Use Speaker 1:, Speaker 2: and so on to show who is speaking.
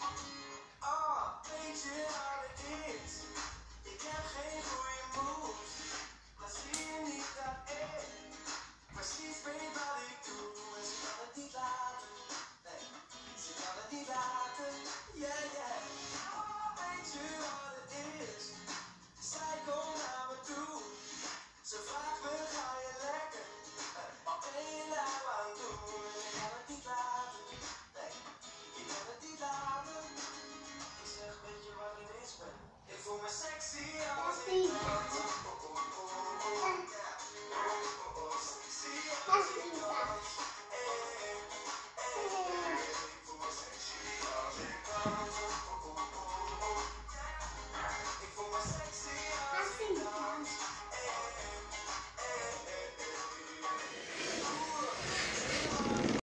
Speaker 1: Weet je wat het is? Ik heb geen goede moves, maar zie je niet dat ik precies ben